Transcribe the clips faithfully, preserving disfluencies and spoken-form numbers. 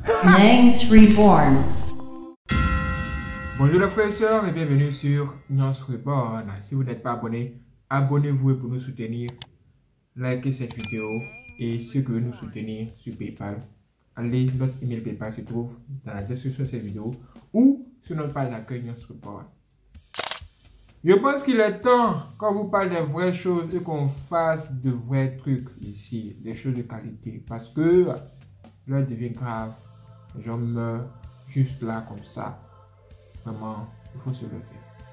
Nangs Reborn. Bonjour les frères et sœurs et bienvenue sur Nangs Reborn. Si vous n'êtes pas abonné, abonnez-vous pour nous soutenir. Likez cette vidéo et ceux qui veulent nous soutenir sur PayPal, allez, notre email PayPal se trouve dans la description de cette vidéo ou sur notre page d'accueil Nangs Reborn. Je pense qu'il est temps qu'on vous parle des vraies choses et qu'on fasse de vrais trucs ici, des choses de qualité, parce que l'heure devient grave. Les gens meurent juste là comme ça. Vraiment, il faut se lever.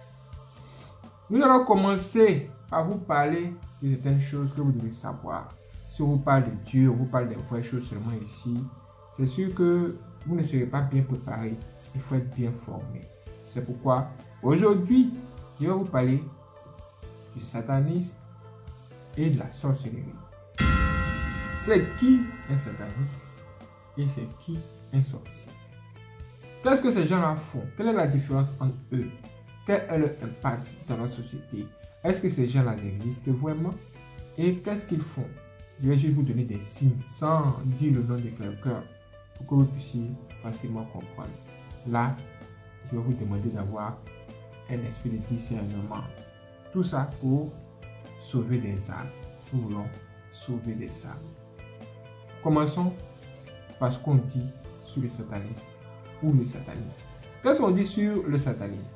Nous allons commencer par vous parler de certaines choses que vous devez savoir. Si on vous parle de Dieu, on vous parle des vraies choses seulement ici, c'est sûr que vous ne serez pas bien préparé. Il faut être bien formé. C'est pourquoi aujourd'hui, je vais vous parler du satanisme et de la sorcellerie. C'est qui un sataniste et c'est qui un sorcier? Qu'est-ce que ces gens-là font? Quelle est la différence entre eux? Quel est leur impact dans notre société? Est-ce que ces gens-là existent vraiment? Et qu'est-ce qu'ils font? Je vais juste vous donner des signes sans dire le nom de quelqu'un pour que vous puissiez facilement comprendre. Là, je vais vous demander d'avoir un esprit de discernement. Tout ça pour sauver des âmes. Nous voulons sauver des âmes. Commençons par ce qu'on dit sur le satanisme ou le satanisme. Qu'est-ce qu'on dit sur le satanisme?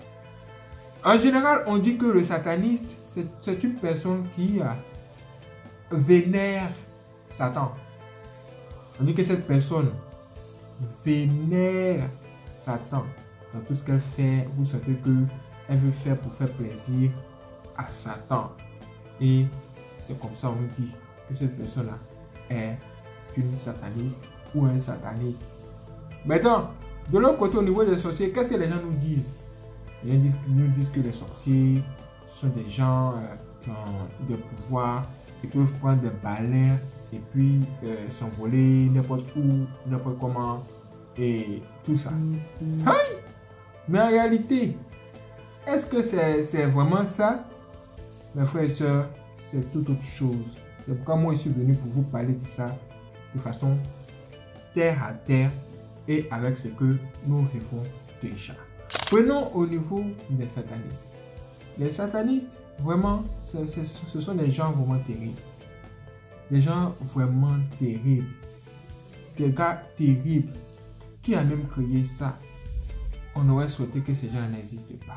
En général, on dit que le sataniste, c'est une personne qui euh, vénère Satan. On dit que cette personne vénère Satan. Dans tout ce qu'elle fait, vous sentez qu'elle veut faire pour faire plaisir à Satan. Et c'est comme ça on nous dit que cette personne-là est une sataniste ou un sataniste. Maintenant, de l'autre côté, au niveau des sorciers, qu'est-ce que les gens nous disent? Les gens disent, nous disent que les sorciers sont des gens euh, qui ont des pouvoirs, qui peuvent prendre des balais et puis euh, s'envoler n'importe où, n'importe comment et tout ça. Mm-hmm. Hey! Mais en réalité, est-ce que c'est vraiment ça? Mes frères et sœurs, c'est tout autre chose. C'est pourquoi moi je suis venu pour vous parler de ça de façon terre à terre et avec ce que nous vivons déjà. Prenons au niveau des satanistes. Les satanistes, vraiment, c est, c est, ce sont des gens vraiment terribles. Des gens vraiment terribles. Des gars terribles. Qui a même créé ça? On aurait souhaité que ces gens n'existent pas.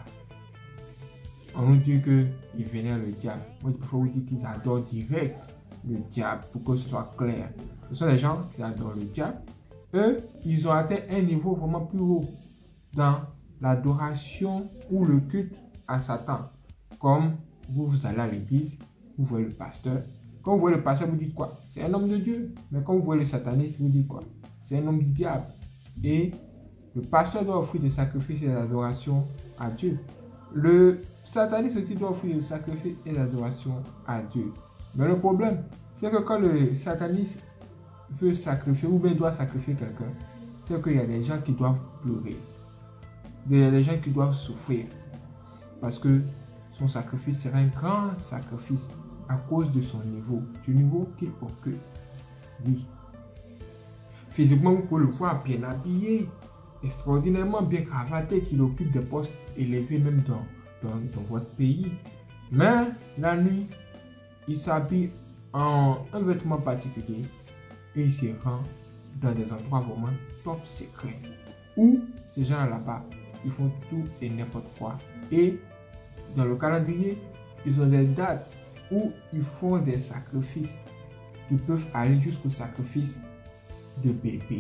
On nous dit qu'ils vénèrent le diable. Moi, il faut vous dire qu'ils adorent direct le diable pour que ce soit clair. Ce sont les gens qui adorent le diable. Eux, ils ont atteint un niveau vraiment plus haut dans l'adoration ou le culte à Satan. Comme vous, vous allez à l'église, vous voyez le pasteur. Quand vous voyez le pasteur, vous dites quoi? C'est un homme de Dieu. Mais quand vous voyez le sataniste, vous dites quoi? C'est un homme du diable. Et le pasteur doit offrir des sacrifices et des adorations à Dieu. Le sataniste aussi doit offrir des sacrifices et des adorations à Dieu. Mais le problème, c'est que quand le sataniste veut sacrifier ou bien doit sacrifier quelqu'un, c'est qu'il y a des gens qui doivent pleurer. Il y a des gens qui doivent souffrir. Parce que son sacrifice sera un grand sacrifice à cause de son niveau, du niveau qu'il occupe. Oui. Physiquement, vous pouvez le voir bien habillé, extraordinairement bien cravaté, qu'il occupe des postes élevés même dans, dans, dans votre pays. Mais la nuit, il s'habille en un vêtement particulier et il se rend dans des endroits vraiment top secrets où ces gens là-bas, ils font tout et n'importe quoi. Et dans le calendrier, ils ont des dates où ils font des sacrifices qui peuvent aller jusqu'au sacrifice de bébé.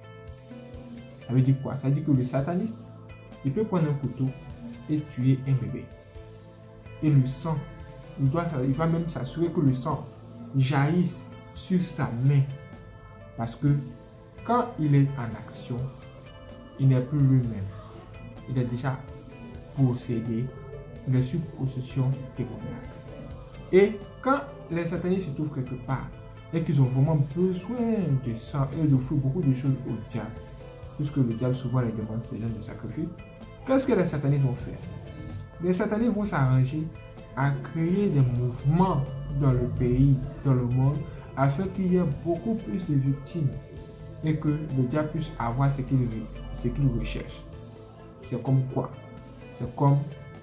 Ça veut dire quoi? Ça veut dire que le sataniste, il peut prendre un couteau et tuer un bébé. Et le sang, il, doit, il va même s'assurer que le sang jaillisse sur sa main. Parce que quand il est en action, il n'est plus lui-même. Il est déjà possédé. Il est sous possession démoniaque. Et quand les satanistes se trouvent quelque part et qu'ils ont vraiment besoin de sang et d'offrir beaucoup de choses au diable, puisque le diable souvent les demande ces gens de sacrifice, qu'est-ce que les satanistes vont faire? Les satanistes vont s'arranger à créer des mouvements dans le pays, dans le monde, afin qu'il y ait beaucoup plus de victimes. et que le diable puisse avoir ce qu'il ce qu'il recherche. C'est comme quoi? C'est comme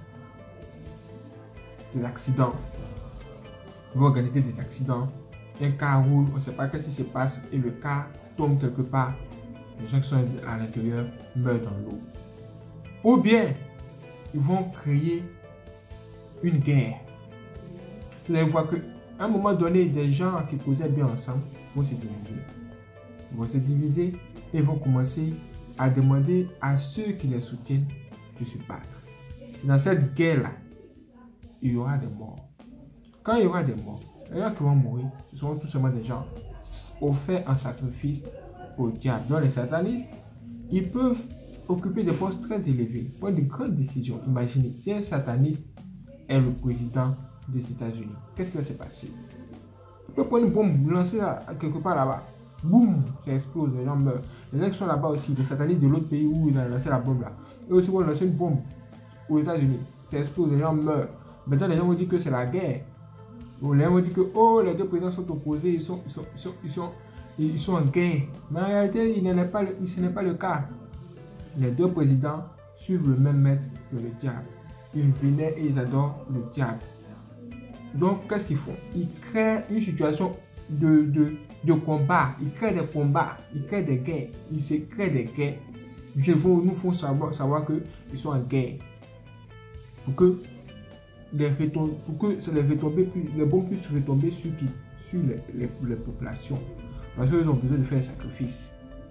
des accidents. Ils vont organiser des accidents. Un car roule, on ne sait pas ce qui se passe et le car tombe quelque part. Les gens qui sont à l'intérieur meurent dans l'eau. Ou bien, ils vont créer une guerre. Vous allez voir qu'à un moment donné, des gens qui causaient bien ensemble vont se diviser. Ils vont se diviser et vont commencer à demander à ceux qui les soutiennent de se battre. C'est dans cette guerre-là, il y aura des morts. Quand il y aura des morts, les gens qui vont mourir, ce seront tout simplement des gens offerts en sacrifice au diable. Donc les satanistes, ils peuvent occuper des postes très élevés, prendre de grandes décisions. Imaginez, si un sataniste est le président des États-Unis, qu'est-ce qui va se passer? Il peut prendre une bombe, lancer à, à quelque part là-bas. Boum, ça explose, les gens meurent. Les gens qui sont là-bas aussi, les satanistes de l'autre pays où il a lancé la bombe là, eux aussi vont lancer une bombe aux États-Unis. Ça explose, les gens meurent. Maintenant, les gens vont dire que c'est la guerre. Les gens vont dire que oh, les deux présidents sont opposés, ils sont, ils sont, ils sont, ils sont, ils sont en guerre. Mais en réalité, il n'est pas, ce n'est pas le cas. Les deux présidents suivent le même maître que le diable. Ils venaient et ils adorent le diable. Donc, qu'est-ce qu'ils font? Ils créent une situation de, de, de combat. Ils créent des combats. Ils créent des guerres. Ils se créent des guerres. Ils nous font savoir, savoir qu'ils sont en guerre. Pour que les, retom pour que les, retombées, les bombes puissent retomber sur, qui? Sur les, les, les populations. Parce qu'ils ont besoin de faire un sacrifice.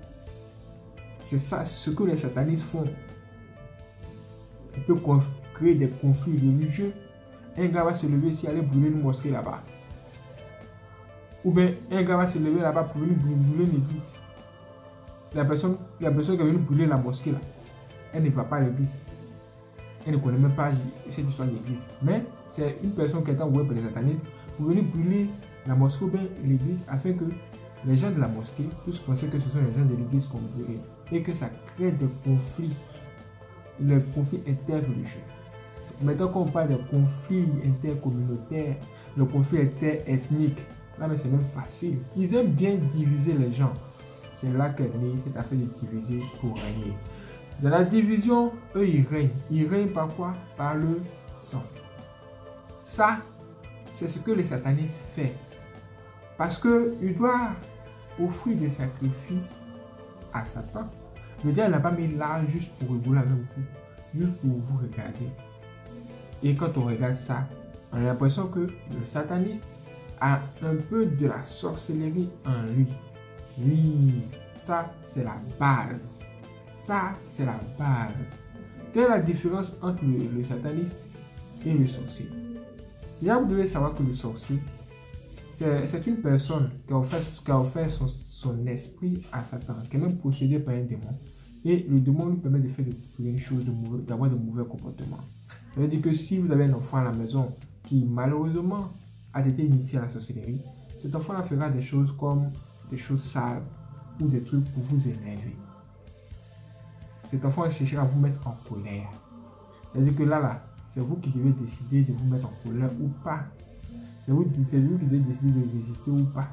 C'est ça, c'est ce que les satanistes font. Ils peuvent créer des conflits religieux. Un gars va se lever ici, aller brûler une mosquée là-bas. Ou bien un gars va se lever là-bas pour venir brûler une église. La personne, la personne qui est venue brûler la mosquée là, elle ne va pas à l'église. Elle ne connaît même pas cette histoire d'église. Mais c'est une personne qui est envoyée par les satanistes pour venir brûler la mosquée ou bien l'église afin que les gens de la mosquée puissent penser que ce sont les gens de l'église qu'on brûle. Et que ça crée des conflits, les conflits interreligieux. Maintenant, quand on parle de conflits intercommunautaires, le conflit interethnique, là, mais c'est même facile. Ils aiment bien diviser les gens. C'est là qu'est née cette affaire de diviser pour régner. Dans la division, eux, ils règnent. Ils règnent par quoi? Par le sang. Ça, c'est ce que les satanistes font. Parce qu'ils doivent offrir des sacrifices à Satan. Le diable n'a pas mis là juste pour rigoler avec vous, juste pour vous regarder. Et quand on regarde ça, on a l'impression que le sataniste a un peu de la sorcellerie en lui. Oui, ça c'est la base. Ça c'est la base. Quelle est la différence entre le, le sataniste et le sorcier? Déjà, vous devez savoir que le sorcier, c'est une personne qui a offert, qui a offert son, son esprit à Satan, qui est même possédé par un démon. Et le démon lui permet de faire des choses, d'avoir de mauvais comportements. Ça veut dire que si vous avez un enfant à la maison qui malheureusement a été initié à la sorcellerie, cet enfant fera des choses comme des choses sales ou des trucs pour vous énerver. Cet enfant cherchera à vous mettre en colère. C'est-à-dire que là, là, c'est vous qui devez décider de vous mettre en colère ou pas. C'est vous, vous qui devez décider de résister ou pas.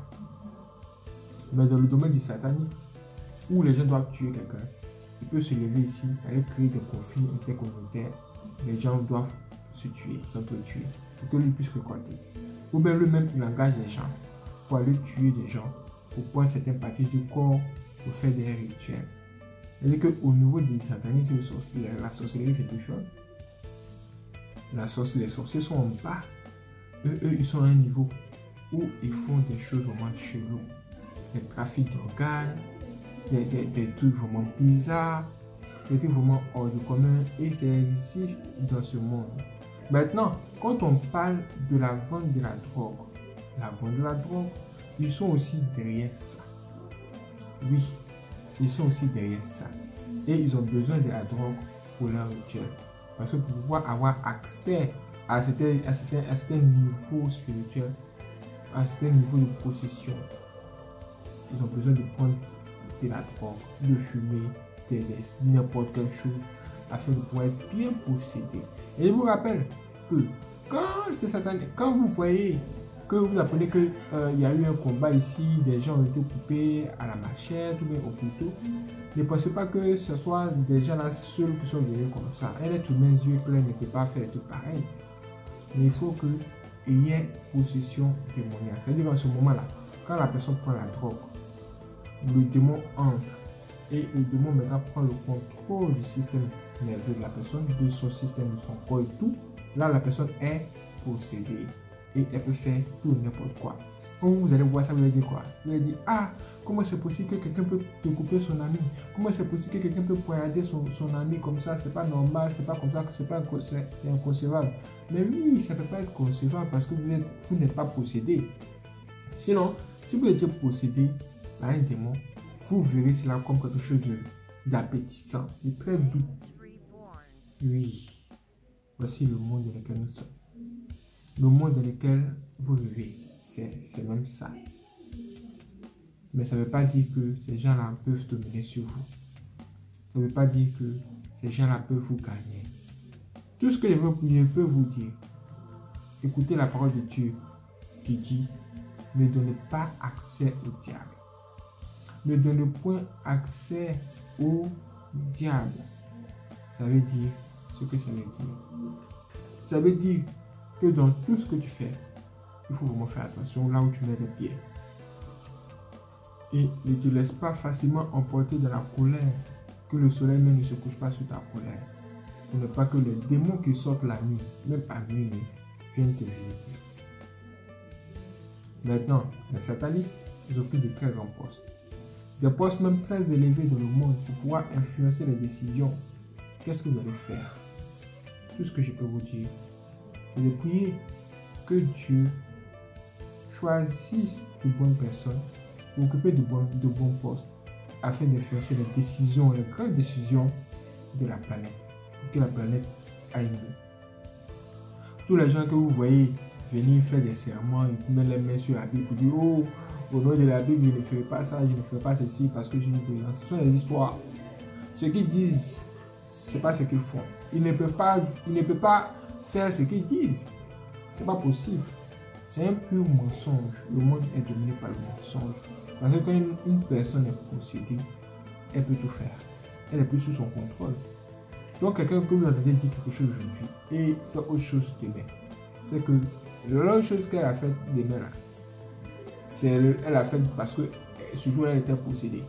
Mais dans le domaine du satanisme, où les gens doivent tuer quelqu'un, il peut se lever ici, aller créer des conflits intercommunautaires. Les gens doivent se tuer, s'entretuer, pour que lui puisse récolter. Ou bien lui-même, il engage les gens pour aller tuer des gens, pour prendre certaines parties du corps, pour faire des rituels. C'est-à-dire qu'au niveau du satanisme, la sorcellerie, c'est différent. La sorcellerie, les sorciers sont en bas. Eux, eux, ils sont à un niveau où ils font des choses vraiment cheloues. Des trafics d'organes, des, des, des trucs vraiment bizarres, des trucs vraiment hors du commun, et ça existe dans ce monde. Maintenant, quand on parle de la vente de la drogue, la vente de la drogue, ils sont aussi derrière ça. Oui, ils sont aussi derrière ça. Et ils ont besoin de la drogue pour leur rituel. Parce que pour pouvoir avoir accès à certains, à certains, à certains niveaux spirituels, à certains niveaux de possession, ils ont besoin de prendre de la drogue, de fumer, de n'importe quelle chose, afin de pouvoir être bien possédé. Et je vous rappelle que quand c'est satanique, quand vous voyez que vous apprenez qu'il euh, y a eu un combat ici, des gens ont été coupés à la machette ou bien au couteau, ne pensez pas que ce soit des gens là seuls qui sont venus comme ça. Un être humain yeux clairs ne peut pas faire tout pareil. Mais il faut qu'il y ait possession démoniaque. C'est-à-dire dans ce moment-là, quand la personne prend la drogue, le démon entre et le démon maintenant prend le contrôle du système nerveux de la personne, de son système, de son corps et tout. Là, la personne est possédée et elle peut faire tout n'importe quoi. Quand vous allez voir ça, vous allez dire quoi? Vous allez dire, ah, comment c'est possible que quelqu'un peut te couper son ami? Comment c'est possible que quelqu'un peut poignarder son, son ami comme ça? C'est pas normal, c'est pas comme ça, c'est pas c'est inconcevable. Mais oui, ça peut pas être concevable parce que vous êtes, vous n'êtes pas possédé. Sinon, si vous étiez possédé par un démon, vous verrez cela comme quelque chose d'appétissant, de, de très doux. Oui, voici le monde dans lequel nous sommes. Le monde dans lequel vous vivez, c'est même ça. Mais ça ne veut pas dire que ces gens-là peuvent dominer sur vous. Ça ne veut pas dire que ces gens-là peuvent vous gagner. Tout ce que je veux, peux vous dire, écoutez la parole de Dieu qui dit, ne donnez pas accès au diable. Ne donnez point accès au diable. Ça veut dire ce que ça veut dire. Ça veut dire que dans tout ce que tu fais, il faut vraiment faire attention là où tu mets les pieds. Et ne te laisse pas facilement emporter dans la colère, que le soleil même ne se couche pas sur ta colère. Pour ne pas que les démons qui sortent la nuit, même à minuit, viennent te visiter. Maintenant, les satanistes, ils occupent de très grands postes. Des postes même très élevés dans le monde pour pouvoir influencer les décisions. Qu'est-ce que vous allez faire? Tout ce que je peux vous dire, c'est de prier que Dieu choisisse de bonnes personnes pour occuper de bons, de bons postes afin d'influencer les décisions, les grandes décisions de la planète, pour que la planète aille mieux. Tous les gens que vous voyez venir faire des serments, ils mettent les mains sur la Bible pour dire, oh, au nom de la Bible, je ne ferai pas ça, je ne ferai pas ceci parce que j'ai une présence. Ce sont des histoires. Ce qu'ils disent, ce n'est pas ce qu'ils font. Ils ne peuvent pas, ils ne peuvent pas faire ce qu'ils disent. Ce n'est pas possible. C'est un pur mensonge. Le monde est dominé par le mensonge. Parce que quand une, une personne est possédée, elle peut tout faire. Elle est plus sous son contrôle. Donc quelqu'un que vous entendez dire quelque chose aujourd'hui et faire autre chose demain, c'est que l'autre chose qu'elle a faite demain là, c'est elle a fait parce que ce jour-là elle était possédée.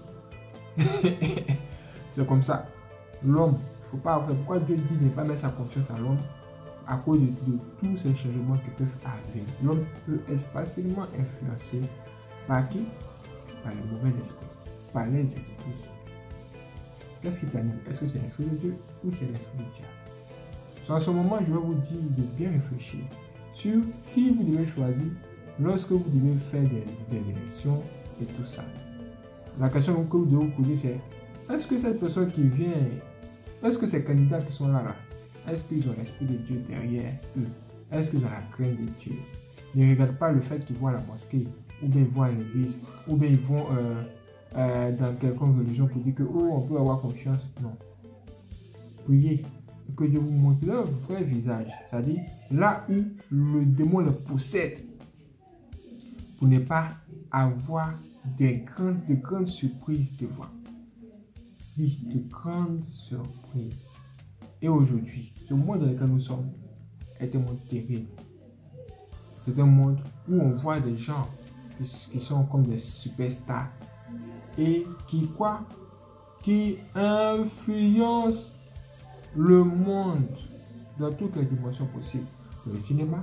C'est comme ça. L'homme, il ne faut pas avoir. Pourquoi Dieu dit ne pas mettre sa confiance à l'homme? À cause de, de tous ces changements qui peuvent arriver. L'homme peut être facilement influencé par qui? Par les mauvais esprits, par les esprits. Qu'est-ce qui t'anime? Est-ce que c'est l'esprit de Dieu ou c'est l'esprit du diable? En ce moment, je vais vous dire de bien réfléchir sur qui vous devez choisir lorsque vous devez faire des, des élections et tout ça. La question que vous devez vous poser, c'est est-ce que cette personne qui vient, est-ce que ces candidats qui sont là, là est-ce qu'ils ont l'esprit de Dieu derrière eux? Est-ce qu'ils ont la crainte de Dieu? Ne regarde pas le fait qu'ils vont à la mosquée, ou bien ils vont à l'église, ou bien ils vont euh, euh, dans quelconque religion pour dire que oh, on peut avoir confiance. Non. Priez que Dieu vous montre leur vrai visage. C'est-à-dire là où le démon le possède. Pour ne pas avoir des grandes, de grandes surprises devant. Oui, de grandes surprises. Et aujourd'hui, ce monde dans lequel nous sommes est un monde terrible. C'est un monde où on voit des gens qui, qui sont comme des superstars et qui quoi? Qui influencent le monde dans toutes les dimensions possibles. Dans le cinéma,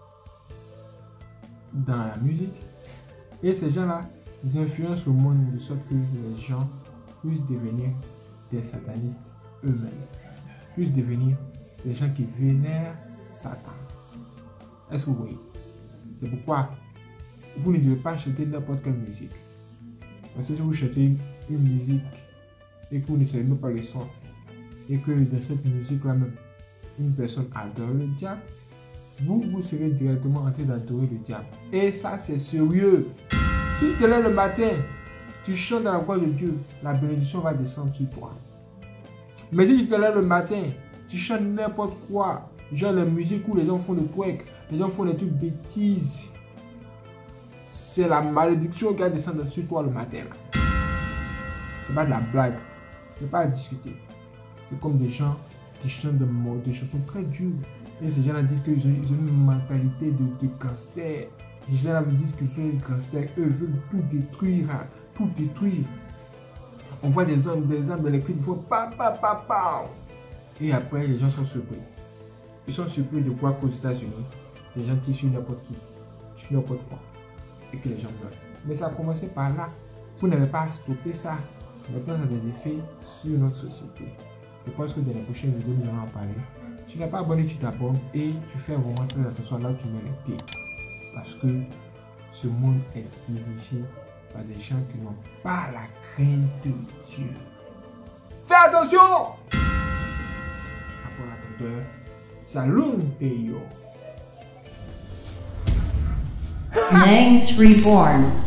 dans la musique. Et ces gens-là, ils influencent le monde de sorte que les gens puissent devenir des satanistes eux-mêmes. Puissent devenir des gens qui vénèrent Satan. Est-ce que vous voyez? C'est pourquoi vous ne devez pas chanter n'importe quelle musique. Parce que si vous chantez une musique et que vous ne savez même pas le sens, et que dans cette musique-là même, une personne adore le diable, vous, vous serez directement en train d'adorer le diable. Et ça, c'est sérieux. Si tu te lèves le matin, tu chantes dans la voix de Dieu, la bénédiction va descendre sur toi. Mais si tu te lèves le matin, tu chantes n'importe quoi, genre la musique où les gens font le twerk, les gens font des trucs bêtises, c'est la malédiction qui va descendre sur toi le matin. C'est pas de la blague. C'est pas à discuter. C'est comme des gens qui chantent de mots, des chansons très dures. Et ces gens-là disent qu'ils ont, ils ont une mentalité de, de gangster. Les gens-là vous disent qu'ils sont des gangsters. Eux veulent tout détruire. Hein, tout détruire. On voit des hommes, des hommes dans les clips, ils font pa pa pa pa. Et après, les gens sont surpris. Ils sont surpris de voir qu'aux États-Unis, les gens tirent sur n'importe qui, sur n'importe quoi, et que les gens meurent. Mais ça a commencé par là. Vous n'avez pas stoppé ça. Maintenant, ça a des effets sur notre société. Je pense que dans les prochaines vidéos, nous allons en parler. Si tu n'es pas abonné, tu t'abonnes et tu fais vraiment très attention là où tu mets les pieds. Parce que ce monde est dirigé par des gens qui n'ont pas la crainte de Dieu. Fais attention! Après la douleur, salut Théo. Nangs Reborn.